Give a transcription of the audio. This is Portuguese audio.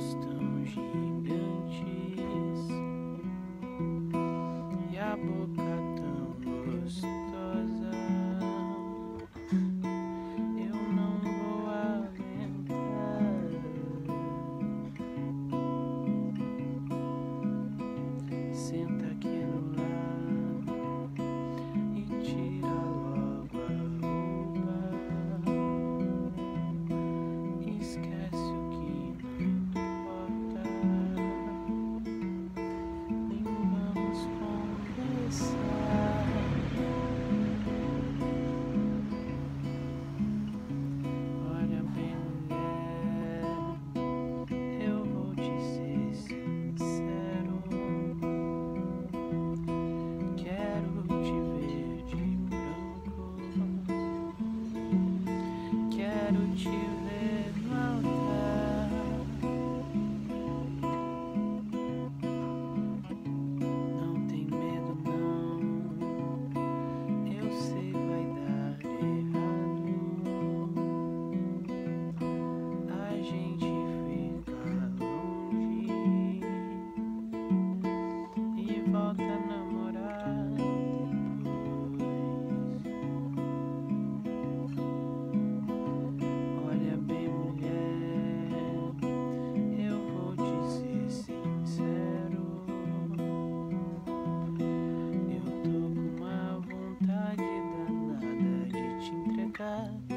olhos tão gigantes e a boca tão gostosa. Eu não vou aguentar. Senta aqui no lado e tira logo a roupa. Esquece o que não importa. Nem vamos conversar. Olha bem, mulher, eu vou te ser sincero. Quero te ver de branco. Quero te ver no altar. Não tem medo não, eu sei vai dar errado. A gente fica longe e volta a namorar depois. Olha bem, mulher, eu vou te ser sincero. Eu tô com uma vontade danada de te entregar.